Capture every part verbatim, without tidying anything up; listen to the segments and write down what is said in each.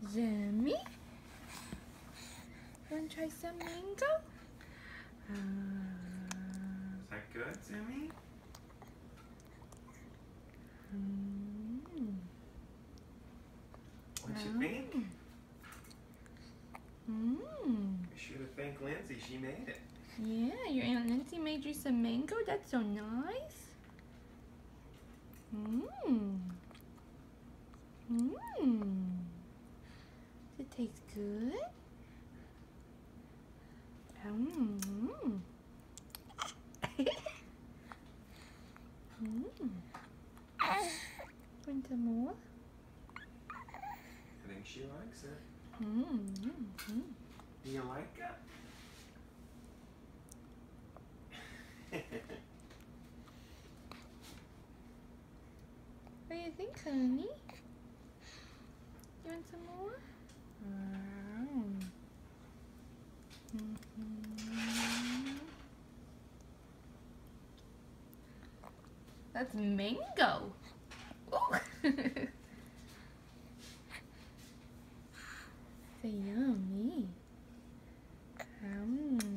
Yummy. Want to try some mango? Uh, Is that good, Zimmy? mm, What you think? Mm. Be sure to thank Lindsay. She made it. Yeah, your Aunt Lindsay made you some mango. That's so nice. Mmm. Mmm. Does it taste good? Mmm. Mmm. Want some more? I think she likes it. Mmm. Mm. Do you like it? What do you think, honey? You want some more? Mm. Mm-hmm. That's mango. Ooh. So yummy. Um.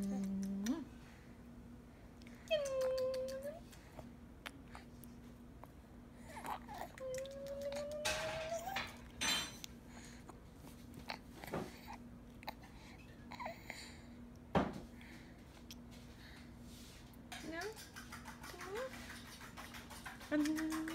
No? No? Um.